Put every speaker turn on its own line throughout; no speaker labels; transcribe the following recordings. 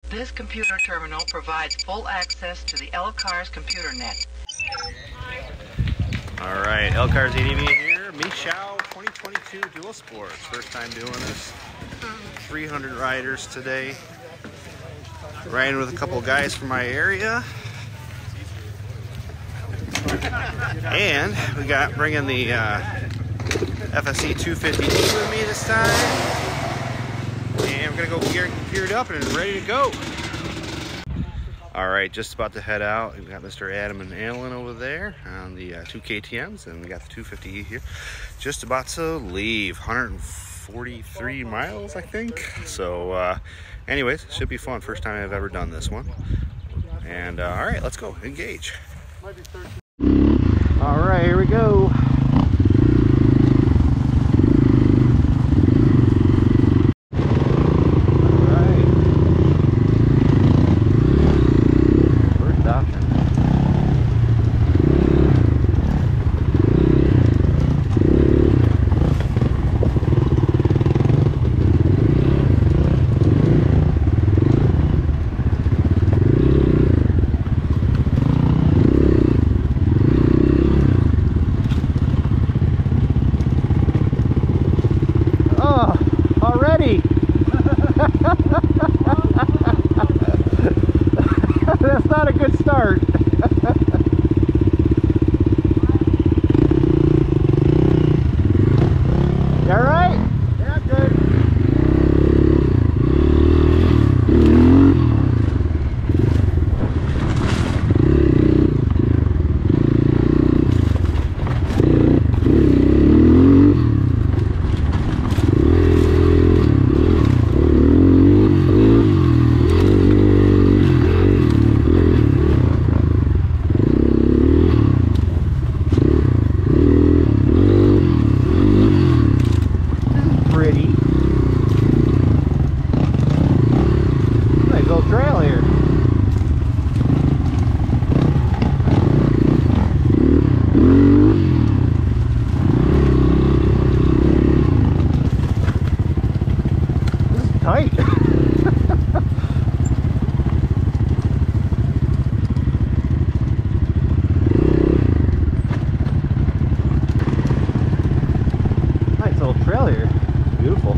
This computer terminal provides full access to the L-Cars computer net.
All right, L-Cars ADV here, Michaux 2022 Dual Sport. First time doing this. 300 riders today. Riding with a couple guys from my area. And we got bringing the fse250e with me this time. And we're gonna go geared up and ready to go. All right, just about to head out. We've got Mr. Adam and Alan over there on the 2 KTMs, and we got the 250e here. Just about to leave, 143 miles, I think. So, anyways, should be fun. First time I've ever done this one. And all right, let's go, engage. All right, here we go. That's not a good start. You all right? Yeah, good. Tight. Nice little trail here. Beautiful.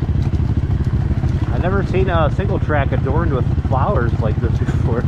I've never seen a single track adorned with flowers like this before.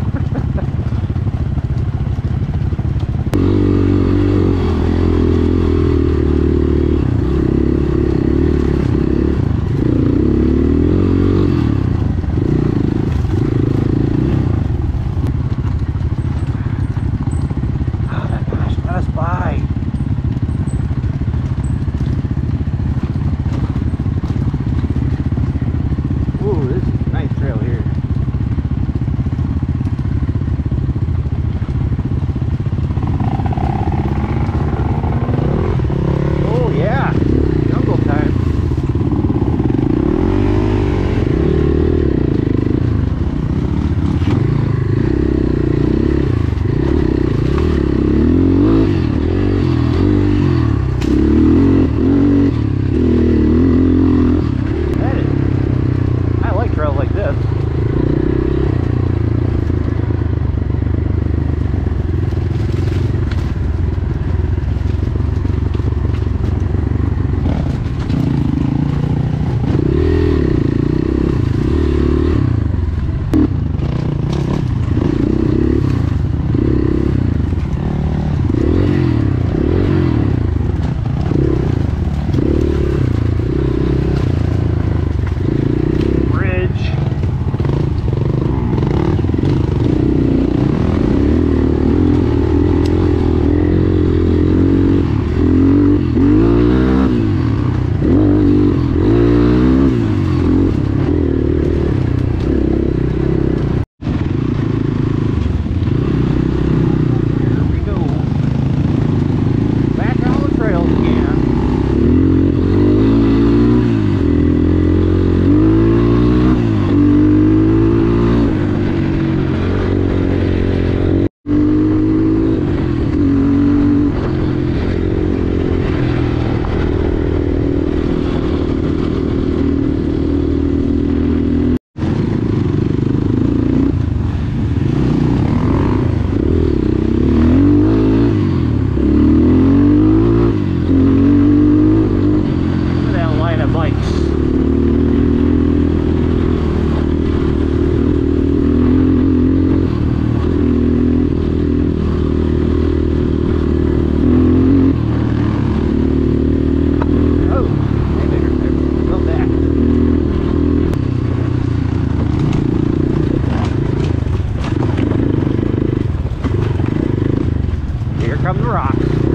come the rocks.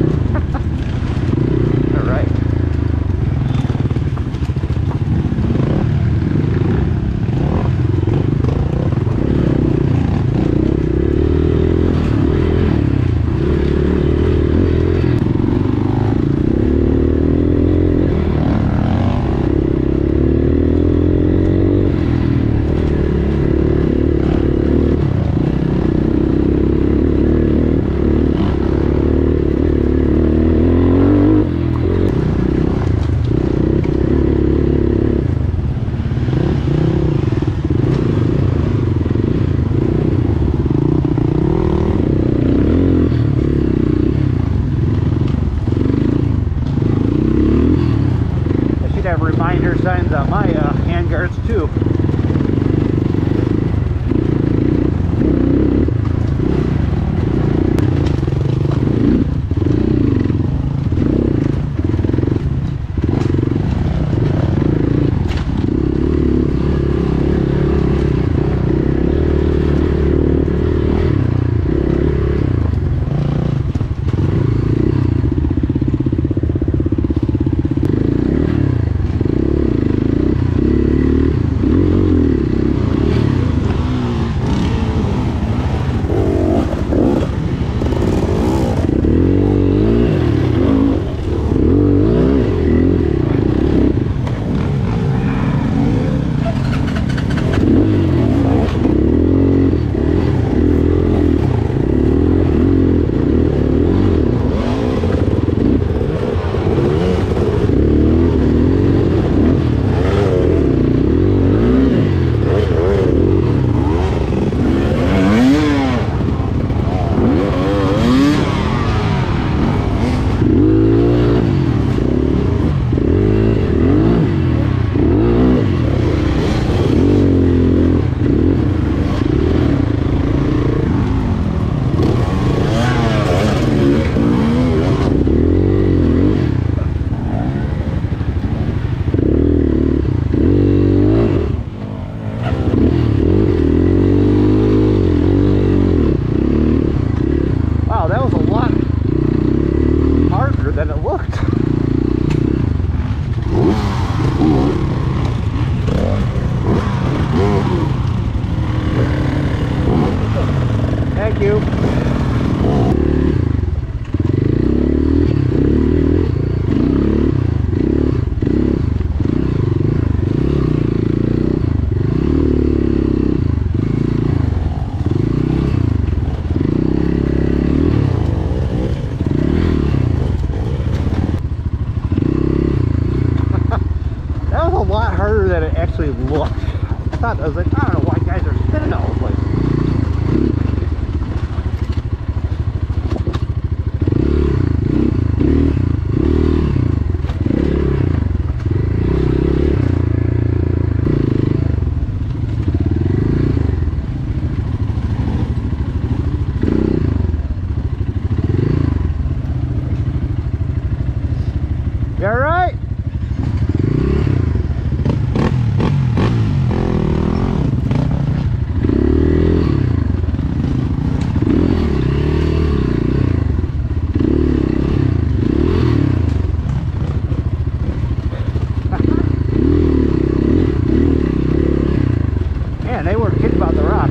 All right. Reminder signs on my handguards too. Than it actually looked. I thought, I was like, I don't know why guys are spinning all the place. You all right? They weren't kidding about the rocks.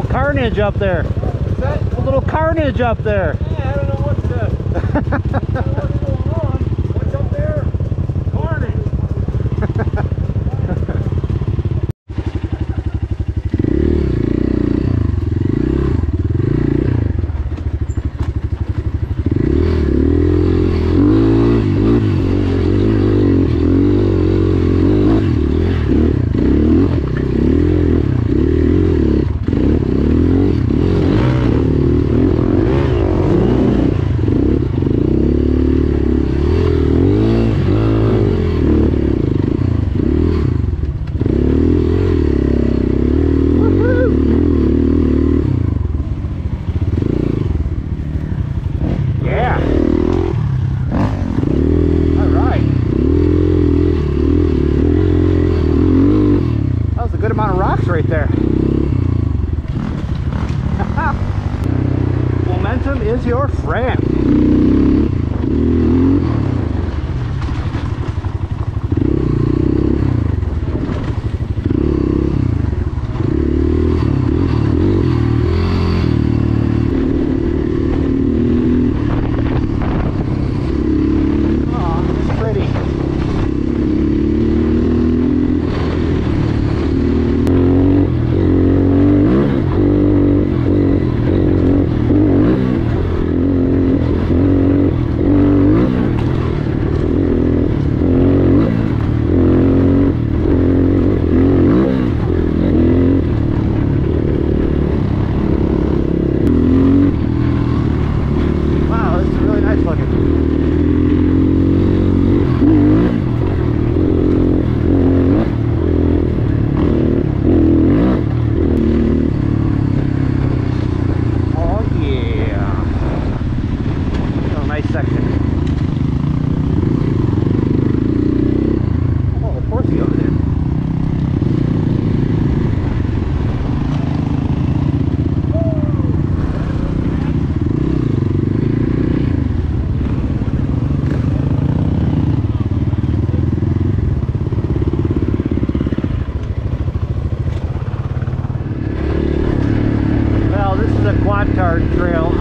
carnage up there.
What's that?
A little carnage up there.
Yeah, I don't know what's going on. What's up there? Carnage.
Right there. Momentum is your friend. Quad car trail